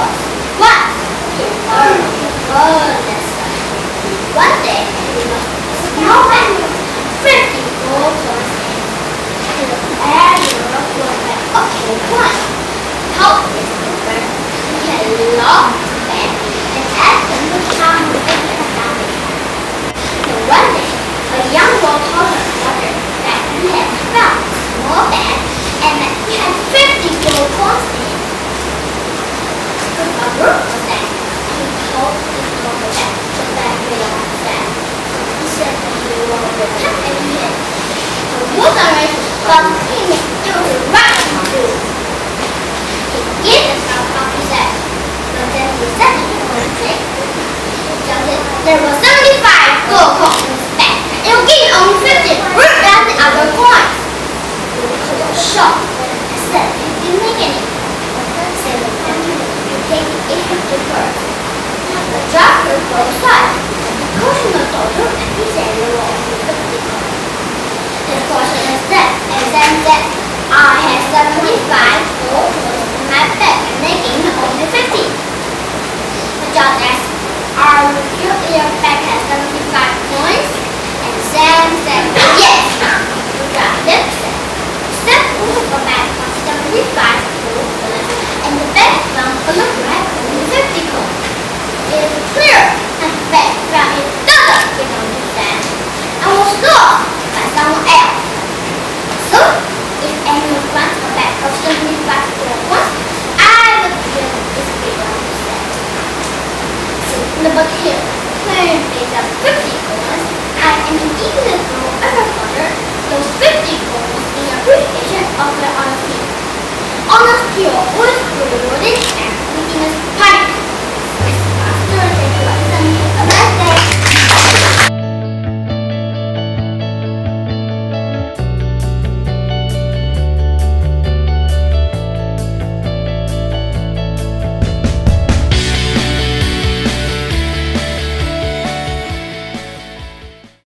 was one. One day, he was a small man with 50 gold coins and everyone was like, okay, one. Help his neighbor. He had lost his bag and asked him to come with him and family. So one day, a young boy told her mother that he had found a small bag and that he had 50 gold coins in it. The mother was that he told his mother that the bag belonged to them. He said that he wanted to cut and he had a wooden ring, but he knew it was the right thing to do. He gave the stuff up his head, but then he said he wanted to trick. He told him there were 75 gold coins in his bag. It would give only 50, worse than the other coins. He was shocked and said he didn't make any. He said, you take 800 first. The doctor goes aside.